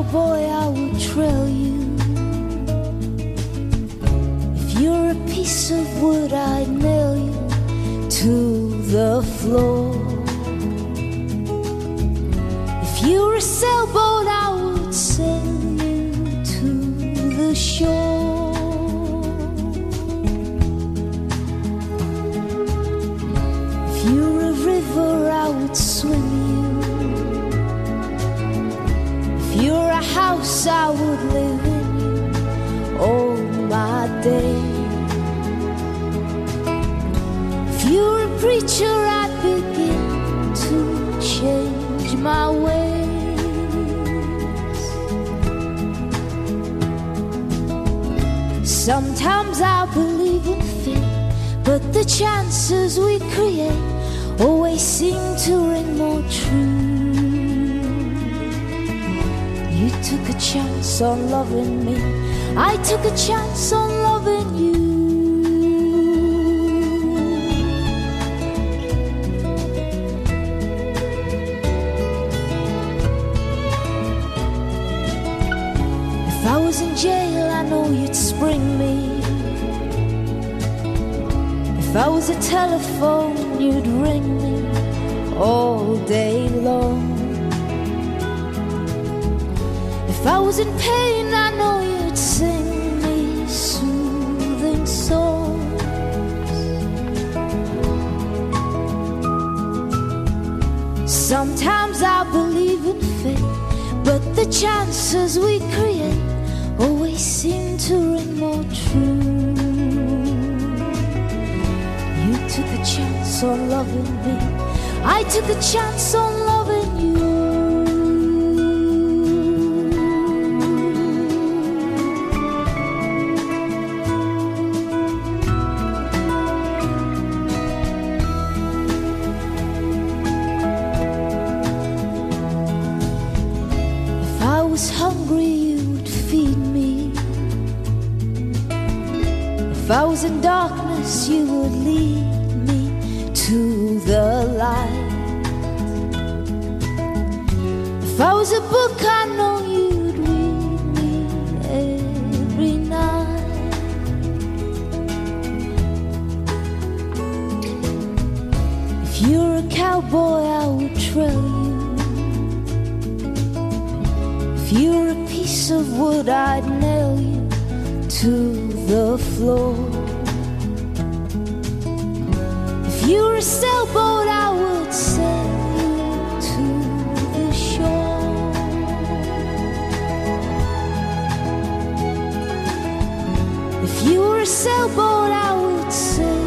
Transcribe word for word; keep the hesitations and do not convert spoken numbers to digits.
cowboy, I would trail you. If you're a piece of wood, I'd nail you to the floor. If you're a sailboat, I would sail you to the shore. If you're a river, I would swim you. If you're a house, I would live in you all my days. If you're a preacher, I'd begin to change my ways. Sometimes I believe in fate, but the chances we create always seem to ring more true. You took a chance on loving me, I took a chance on loving you. If I was in jail, I know you'd spring me. If I was a telephone, you'd ring me all day long. If I was in pain, I know you'd sing me soothing songs. Sometimes I believe in fate, but the chances we create always seem to ring more true. You took a chance on loving me, I took a chance on loving you. If I was hungry, you'd feed me. If I was in darkness, you would lead me to the light. If I was a book, I know you'd read me every night. If you're a cowboy, I would trail you. If you're a piece of wood, I'd nail you to the floor. If you're a sailboat, I would sail you to the shore. If you were a sailboat, I would sail